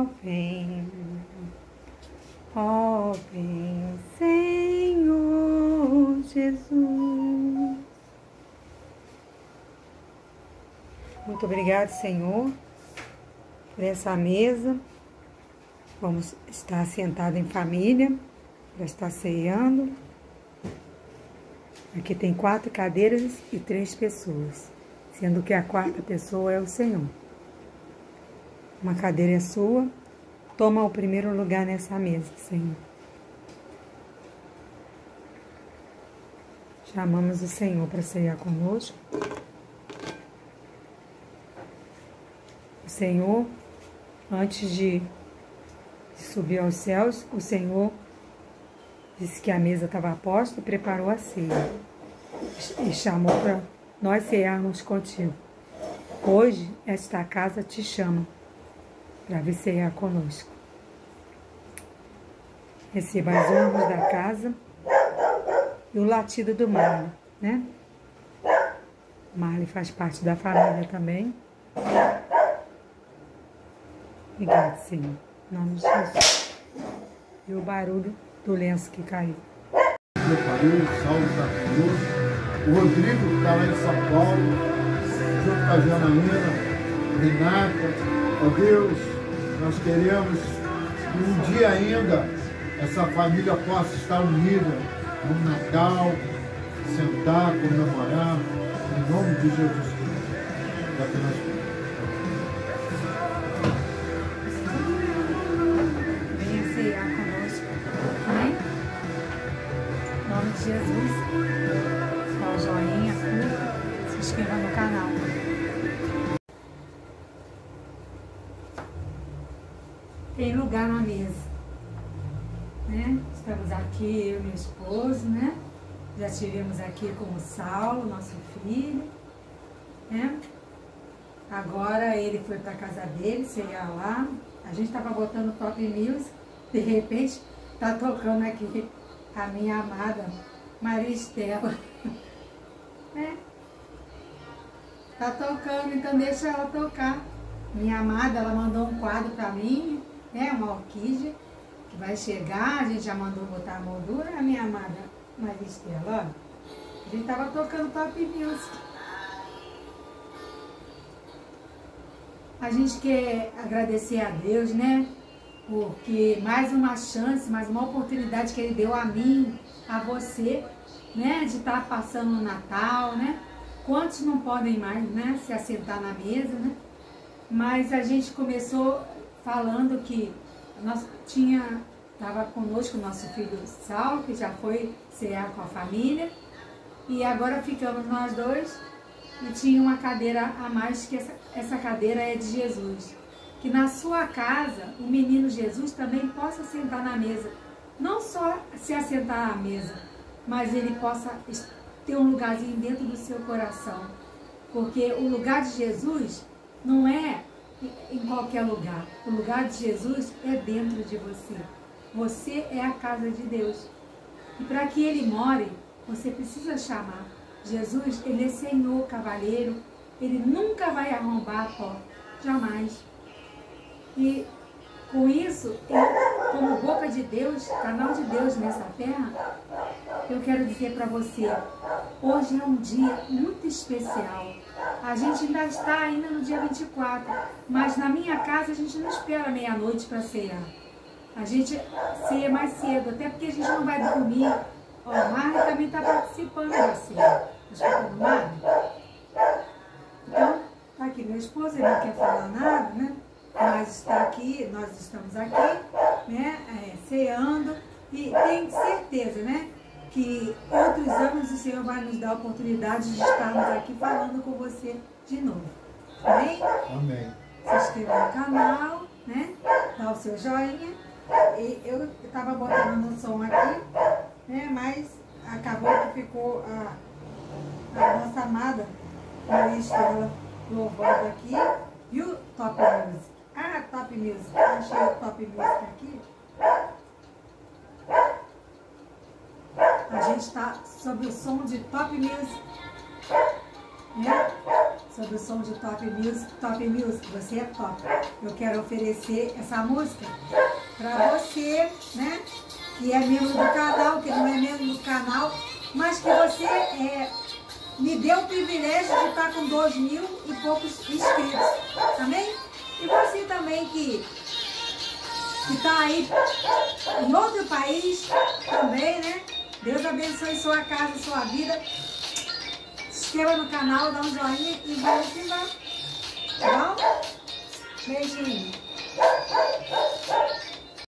ó vem, Senhor Jesus. Muito obrigado, Senhor, por essa mesa. Vamos estar sentados em família para estar ceando. Aqui tem 4 cadeiras e 3 pessoas, sendo que a 4ª pessoa é o Senhor. Uma cadeira é sua. Toma o primeiro lugar nessa mesa, Senhor. Chamamos o Senhor para cear conosco. O Senhor, antes de subir aos céus, o Senhor disse que a mesa estava posta e preparou a ceia. E chamou para nós cearmos contigo. Hoje, esta casa te chama para vir cear conosco. Receba as honras da casa e o latido do Marley, né? Marley faz parte da família também. Obrigado, Senhor. Em nome de Jesus. E o barulho do lenço que caiu. Meu pai, o Saulo está conosco. O Rodrigo que está lá em São Paulo, junto com a Janaína, Renata. Ó Deus, nós queremos que um dia ainda essa família possa estar unida no Natal, sentar, comemorar, em nome de Jesus Cristo. É que nós venha cear conosco, amém? Em nome de Jesus. Dá o joinha, curta, se inscreva no canal. Tem lugar na mesa, né? Estamos aqui, eu e meu esposo, né? Já estivemos aqui com o Saulo, nosso filho, né? Agora ele foi para casa dele, cear lá. A gente estava botando top music, de repente tá tocando aqui a minha amada Maria Estela, né? Tá tocando, então deixa ela tocar. Minha amada, ela mandou um quadro para mim, né? Uma orquídea que vai chegar, a gente já mandou botar a moldura. A minha amada Maria Estela, ó, a gente tava tocando top music. A gente quer agradecer a Deus, né? Porque mais uma chance, mais uma oportunidade que Ele deu a mim, a você, né? De estar passando o Natal, né? Quantos não podem mais, né? Se assentar na mesa, né? Mas a gente começou falando que estava conosco o nosso filho Saulo, que já foi cear com a família. E agora ficamos nós dois. E tinha uma cadeira a mais, que essa cadeira é de Jesus. Que na sua casa, o menino Jesus também possa sentar na mesa. Não só se assentar à mesa, mas ele possa ter um lugarzinho dentro do seu coração. Porque o lugar de Jesus não é em qualquer lugar. O lugar de Jesus é dentro de você. Você é a casa de Deus. E para que Ele more, você precisa chamar. Jesus, Ele é Senhor, cavalheiro. Ele nunca vai arrombar a porta. Jamais. E com isso, eu, como boca de Deus, canal de Deus nessa terra, eu quero dizer para você, hoje é um dia muito especial. A gente ainda está no dia 24, mas na minha casa a gente não espera meia-noite para cear. A gente ceia mais cedo, até porque a gente não vai dormir. Ó, o Marley também está participando da ceia. Escutando o Marley? Então, tá aqui meu esposo, ele não quer falar nada, né? Mas está aqui, nós estamos aqui, né? Ceando, e tenho certeza, né? Que outros anos o Senhor vai nos dar a oportunidade de estarmos aqui falando com você de novo. Amém? Amém. Se inscreva no canal, né? Dá o seu joinha. E eu estava botando no som aqui, né? Mas acabou que ficou a nossa amada Maria Estela louvando aqui. E o Top Music? Ah, Top Music. Achei o Top Music aqui. A gente está sob o som de Top Music, né? sou do som de Top Music, você é top. Eu quero oferecer essa música para você, né, que é membro do canal, que não é membro do canal, mas que você me deu o privilégio de estar com 2.000 e poucos inscritos, amém? E você também que está aí em outro país também, né? Deus abençoe sua casa, sua vida. Se inscreva no canal, dá um joinha e vamos que vamos. Tá bom? Beijinho.